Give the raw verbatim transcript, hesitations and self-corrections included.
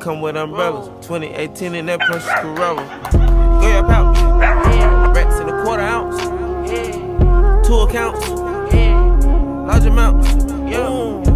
come with umbrellas. twenty eighteen in that Porsche Carrera. Go your pouch. Yeah. Racks in a quarter ounce. Yeah. Two accounts. Yeah. Large amounts. Yeah.